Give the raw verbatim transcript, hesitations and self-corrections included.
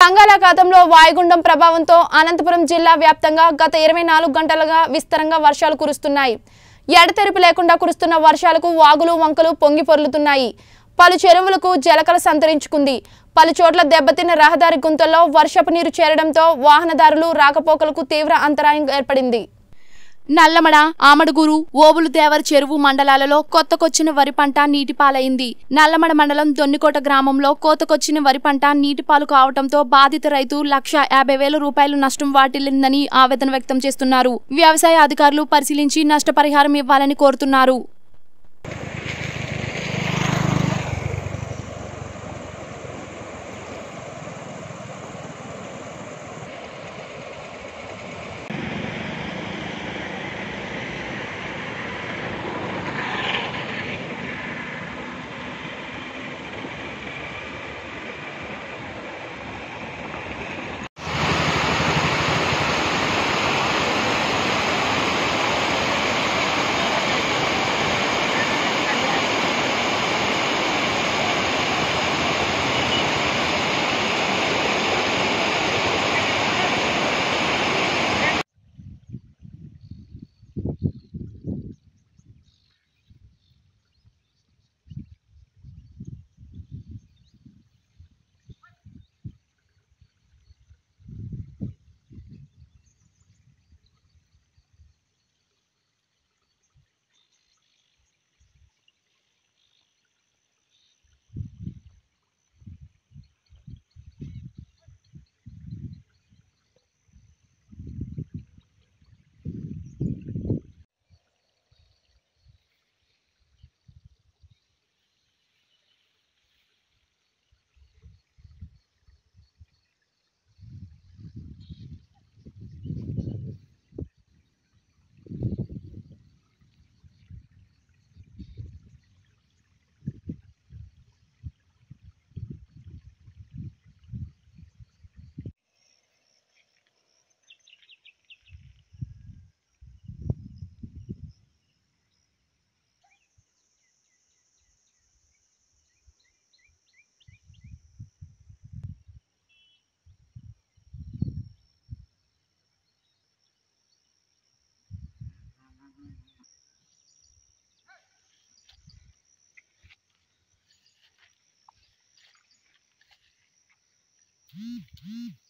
బంగాళాఖాతంలో వాయుగుండం ప్రభావంతో అనంతపురం జిల్లా వ్యాప్తంగా గత ఇరవై నాలుగు గంటలుగా విస్తారంగా వర్షాలు కురుస్తున్నాయి. ఎడతెరిపి లేకుండా కురుస్తున్న వర్షాలకు వాగులు వంకలు పొంగి పొర్లుతున్నాయి. పలు చెరువులకు జలకళ సంతరించుకుంది. పలు చోట్ల దెబ్బతిన్న రహదారి గుంతల్లో వర్షపు నీరు చేరడంతో వాహనదారులు రాకపోకలకు తీవ్ర అంతరాయం ఏర్పడింది. నల్లమడ, ఆమడుగురు, ఓబులుదేవర చెరువు మండలాలలో కొత్తకొచ్చిన వరి పంట నీటిపాలైంది. నల్లమడ మండలం దొన్నికోట గ్రామంలో కోతకొచ్చిన వరి పంట నీటిపాలు కావడంతో బాధిత రైతు లక్ష యాభై వేల రూపాయలు నష్టం వాటిల్లిందని ఆవేదన వ్యక్తం చేస్తున్నారు. వ్యవసాయ అధికారులు పరిశీలించి నష్టపరిహారం ఇవ్వాలని కోరుతున్నారు. Mm-hmm.